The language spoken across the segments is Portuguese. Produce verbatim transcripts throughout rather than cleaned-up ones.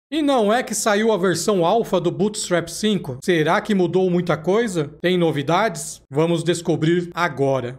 E não é que saiu a versão alfa do Bootstrap cinco? Será que mudou muita coisa? Tem novidades? Vamos descobrir agora.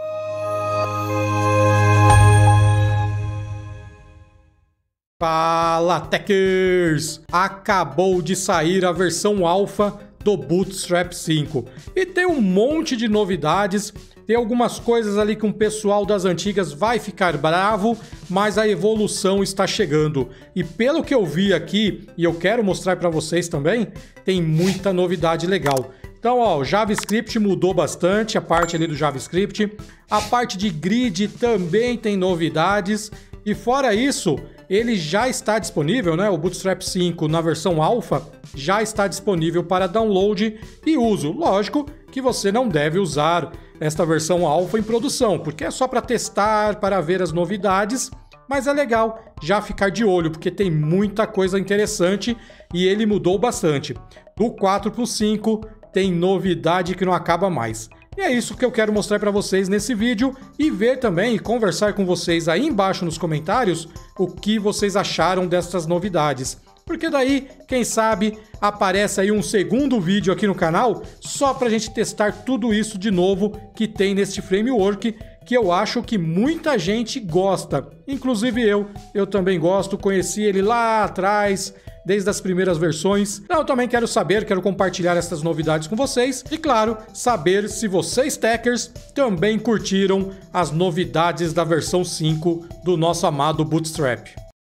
Fala, Techers! Acabou de sair a versão alfa do Bootstrap cinco e tem um monte de novidades. Tem algumas coisas ali que um pessoal das antigas vai ficar bravo, mas a evolução está chegando. E pelo que eu vi aqui, e eu quero mostrar para vocês também, tem muita novidade legal. Então, ó, o JavaScript mudou bastante, a parte ali do JavaScript. A parte de grid também tem novidades. E fora isso, ele já está disponível, né? O Bootstrap cinco na versão alfa já está disponível para download e uso. Lógico que você não deve usar esta versão alfa em produção, porque é só para testar, para ver as novidades, mas é legal já ficar de olho, porque tem muita coisa interessante e ele mudou bastante. Do quatro para o cinco tem novidade que não acaba mais. E é isso que eu quero mostrar para vocês nesse vídeo e ver também e conversar com vocês aí embaixo nos comentários o que vocês acharam dessas novidades. Porque daí, quem sabe, aparece aí um segundo vídeo aqui no canal só para a gente testar tudo isso de novo que tem neste framework, que eu acho que muita gente gosta. Inclusive eu, eu também gosto, conheci ele lá atrás, desde as primeiras versões. Então eu também quero saber, quero compartilhar essas novidades com vocês. E claro, saber se vocês, Techers, também curtiram as novidades da versão cinco do nosso amado Bootstrap.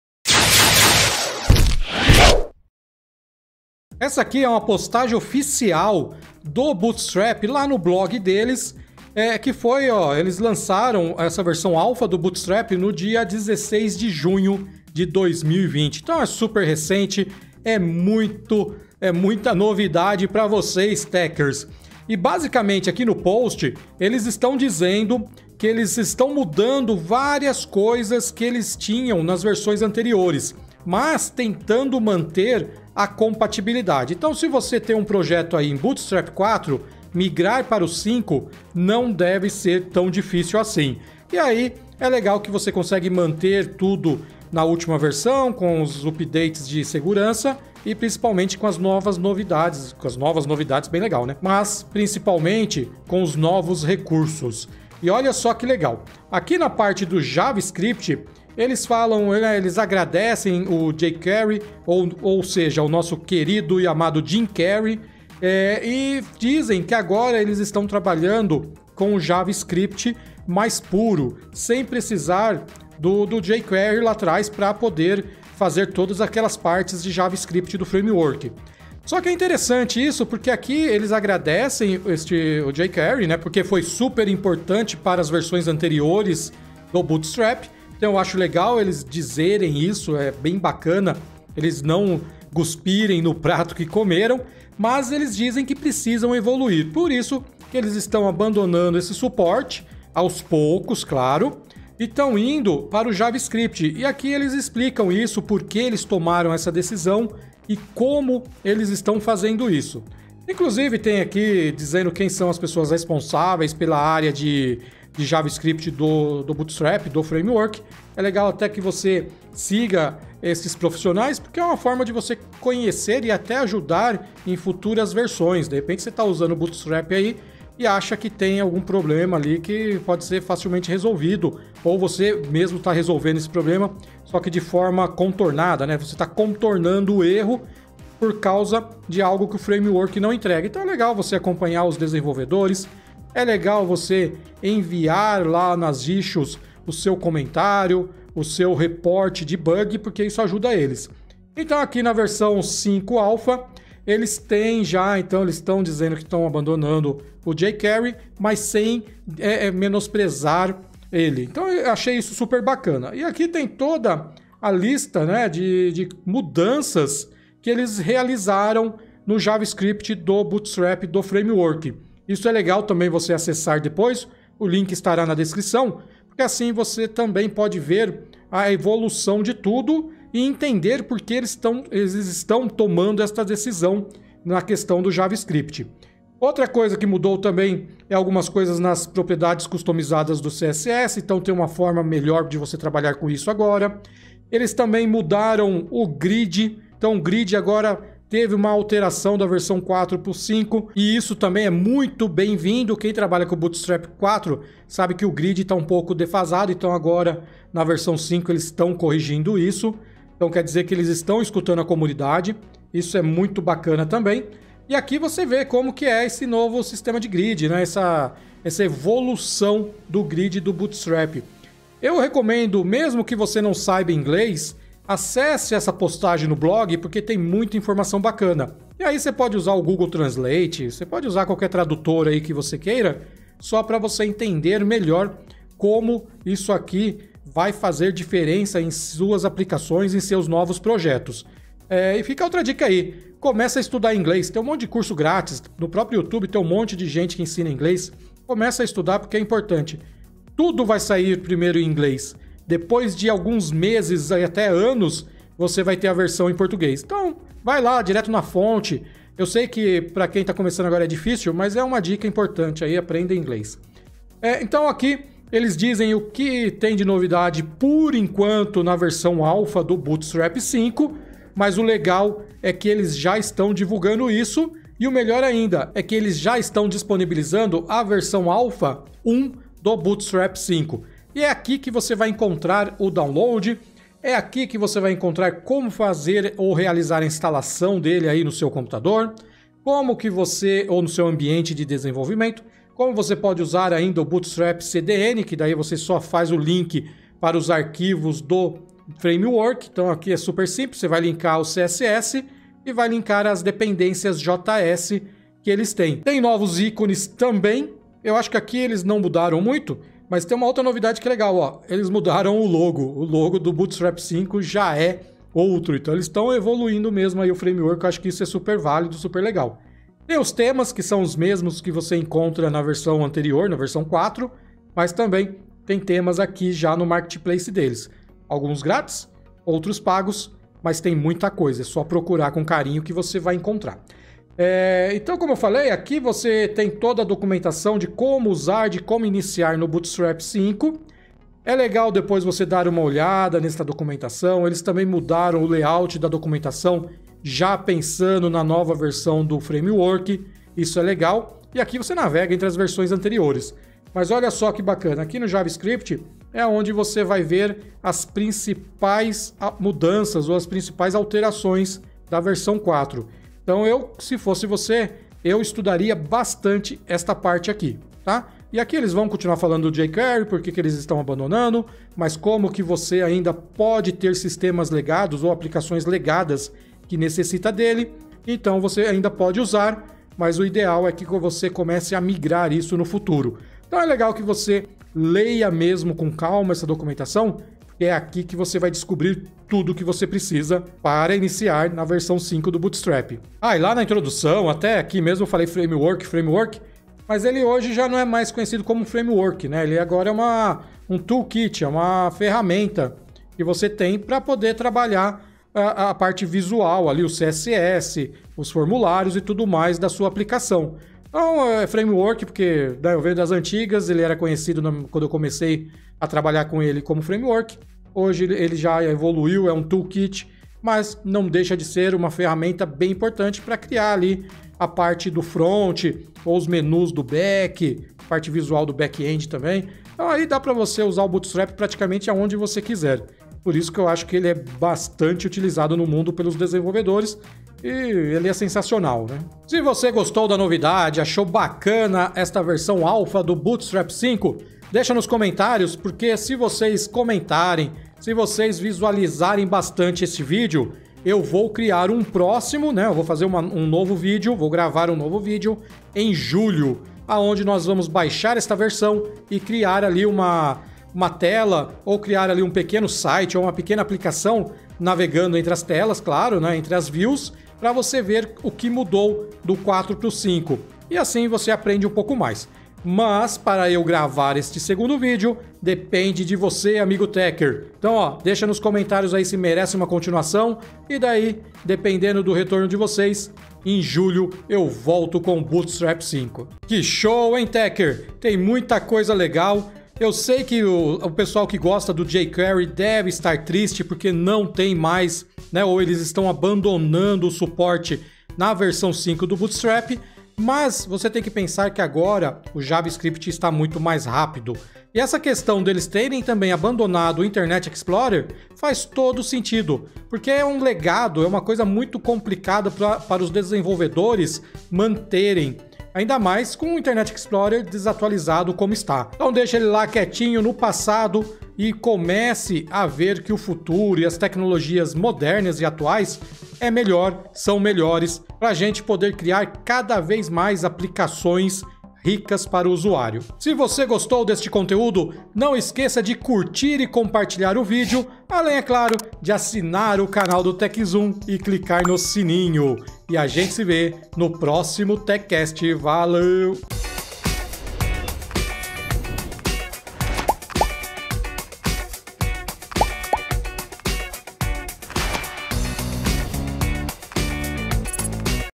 Essa aqui é uma postagem oficial do Bootstrap lá no blog deles, é, que foi, ó, eles lançaram essa versão alfa do Bootstrap no dia dezesseis de junho de dois mil e vinte. Então é super recente, é muito, é muita novidade para vocês, Techers. E basicamente aqui no post, eles estão dizendo que eles estão mudando várias coisas que eles tinham nas versões anteriores, mas tentando manter a compatibilidade. Então, se você tem um projeto aí em Bootstrap quatro, migrar para o cinco não deve ser tão difícil assim. E aí, é legal que você consegue manter tudo na última versão, com os updates de segurança e principalmente com as novas novidades, com as novas novidades, bem legal, né? Mas, principalmente, com os novos recursos. E olha só que legal. Aqui na parte do JavaScript, eles falam, eles agradecem o jQuery, ou, ou seja, o nosso querido e amado jQuery, é, e dizem que agora eles estão trabalhando com o JavaScript mais puro, sem precisar do, do jQuery lá atrás para poder fazer todas aquelas partes de JavaScript do framework. Só que é interessante isso, porque aqui eles agradecem este, o jQuery, né, porque foi super importante para as versões anteriores do Bootstrap. Então eu acho legal eles dizerem isso, é bem bacana, eles não cuspirem no prato que comeram, mas eles dizem que precisam evoluir. Por isso que eles estão abandonando esse suporte, aos poucos, claro, e estão indo para o JavaScript. E aqui eles explicam isso, por que eles tomaram essa decisão e como eles estão fazendo isso. Inclusive tem aqui dizendo quem são as pessoas responsáveis pela área de... de JavaScript do, do Bootstrap, do framework. É legal até que você siga esses profissionais, porque é uma forma de você conhecer e até ajudar em futuras versões. De repente você está usando o Bootstrap aí e acha que tem algum problema ali que pode ser facilmente resolvido, ou você mesmo está resolvendo esse problema, só que de forma contornada, né? Você está contornando o erro por causa de algo que o framework não entrega. Então é legal você acompanhar os desenvolvedores, é legal você enviar lá nas issues o seu comentário, o seu reporte de bug, porque isso ajuda eles. Então aqui na versão cinco alfa, eles têm já, então eles estão dizendo que estão abandonando o jQuery, mas sem é, é, menosprezar ele. Então eu achei isso super bacana. E aqui tem toda a lista, né, de, de mudanças que eles realizaram no JavaScript do Bootstrap do framework. Isso é legal também você acessar depois, o link estará na descrição, porque assim você também pode ver a evolução de tudo e entender por que eles estão, eles estão tomando esta decisão na questão do JavaScript. Outra coisa que mudou também é algumas coisas nas propriedades customizadas do C S S, então tem uma forma melhor de você trabalhar com isso agora. Eles também mudaram o grid Então o grid agora teve uma alteração da versão quatro para o cinco e isso também é muito bem-vindo. Quem trabalha com o Bootstrap quatro sabe que o grid está um pouco defasado, então agora na versão cinco eles estão corrigindo isso. Então quer dizer que eles estão escutando a comunidade, isso é muito bacana também. E aqui você vê como que é esse novo sistema de grid, né? Essa, essa evolução do grid do Bootstrap. Eu recomendo, mesmo que você não saiba inglês, acesse essa postagem no blog porque tem muita informação bacana. E aí você pode usar o Google Translate, você pode usar qualquer tradutor aí que você queira, só para você entender melhor como isso aqui vai fazer diferença em suas aplicações, em seus novos projetos. É, e fica outra dica aí, começa a estudar inglês, tem um monte de curso grátis, no próprio YouTube tem um monte de gente que ensina inglês, começa a estudar porque é importante. Tudo vai sair primeiro em inglês, depois de alguns meses, até anos, você vai ter a versão em português. Então, vai lá, direto na fonte. Eu sei que para quem está começando agora é difícil, mas é uma dica importante aí, aprenda inglês. É, então aqui eles dizem o que tem de novidade por enquanto na versão alfa do Bootstrap cinco, mas o legal é que eles já estão divulgando isso e o melhor ainda é que eles já estão disponibilizando a versão alfa um do Bootstrap cinco. E é aqui que você vai encontrar o download, é aqui que você vai encontrar como fazer ou realizar a instalação dele aí no seu computador, como que você, ou no seu ambiente de desenvolvimento, como você pode usar ainda o Bootstrap C D N, que daí você só faz o link para os arquivos do framework. Então aqui é super simples, você vai linkar o C S S e vai linkar as dependências J S que eles têm. Tem novos ícones também, eu acho que aqui eles não mudaram muito, mas tem uma outra novidade que é legal, ó. Eles mudaram o logo, o logo do Bootstrap cinco já é outro, então eles estão evoluindo mesmo aí o framework, eu acho que isso é super válido, super legal. Tem os temas, que são os mesmos que você encontra na versão anterior, na versão quatro, mas também tem temas aqui já no marketplace deles. Alguns grátis, outros pagos, mas tem muita coisa, é só procurar com carinho que você vai encontrar. É, então, como eu falei, aqui você tem toda a documentação de como usar, de como iniciar no Bootstrap cinco. É legal depois você dar uma olhada nessa documentação, eles também mudaram o layout da documentação, já pensando na nova versão do framework, isso é legal. E aqui você navega entre as versões anteriores. Mas olha só que bacana, aqui no JavaScript é onde você vai ver as principais mudanças ou as principais alterações da versão quatro. Então eu, se fosse você, eu estudaria bastante esta parte aqui, tá? E aqui eles vão continuar falando do jQuery, porque que eles estão abandonando, mas como que você ainda pode ter sistemas legados ou aplicações legadas que necessita dele, então você ainda pode usar, mas o ideal é que você comece a migrar isso no futuro. Então é legal que você leia mesmo com calma essa documentação, porque é aqui que você vai descobrir tudo o que você precisa para iniciar na versão cinco do Bootstrap. Ah, e lá na introdução, até aqui mesmo eu falei framework, framework, mas ele hoje já não é mais conhecido como framework, né? Ele agora é uma, um toolkit, é uma ferramenta que você tem para poder trabalhar a, a parte visual ali, o C S S, os formulários e tudo mais da sua aplicação. Então, é framework, porque né, eu venho das antigas, ele era conhecido na, quando eu comecei a trabalhar com ele como framework. Hoje ele já evoluiu, é um toolkit, mas não deixa de ser uma ferramenta bem importante para criar ali a parte do front, ou os menus do back, parte visual do back-end também. Então aí dá para você usar o Bootstrap praticamente aonde você quiser. Por isso que eu acho que ele é bastante utilizado no mundo pelos desenvolvedores e ele é sensacional, né? Se você gostou da novidade, achou bacana esta versão alfa do Bootstrap cinco, deixa nos comentários, porque se vocês comentarem, se vocês visualizarem bastante esse vídeo, eu vou criar um próximo, né? Eu vou fazer uma, um novo vídeo, vou gravar um novo vídeo em julho, aonde nós vamos baixar esta versão e criar ali uma, uma tela, ou criar ali um pequeno site ou uma pequena aplicação navegando entre as telas, claro, né? Entre as views, para você ver o que mudou do quatro para o cinco. E assim você aprende um pouco mais. Mas para eu gravar este segundo vídeo, depende de você, amigo Techer. Então, ó, deixa nos comentários aí se merece uma continuação. E daí, dependendo do retorno de vocês, em julho eu volto com o Bootstrap cinco. Que show, hein, Techer? Tem muita coisa legal. Eu sei que o, o pessoal que gosta do jQuery deve estar triste porque não tem mais, né, ou eles estão abandonando o suporte na versão cinco do Bootstrap, mas você tem que pensar que agora o JavaScript está muito mais rápido. E essa questão deles terem também abandonado o Internet Explorer faz todo sentido, porque é um legado, é uma coisa muito complicada pra, para os desenvolvedores manterem, ainda mais com o Internet Explorer desatualizado como está. Então deixa ele lá quietinho no passado e comece a ver que o futuro e as tecnologias modernas e atuais é melhor, são melhores, para a gente poder criar cada vez mais aplicações ricas para o usuário. Se você gostou deste conteúdo, não esqueça de curtir e compartilhar o vídeo, além, é claro, de assinar o canal do TechZoom e clicar no sininho. E a gente se vê no próximo TechCast. Valeu!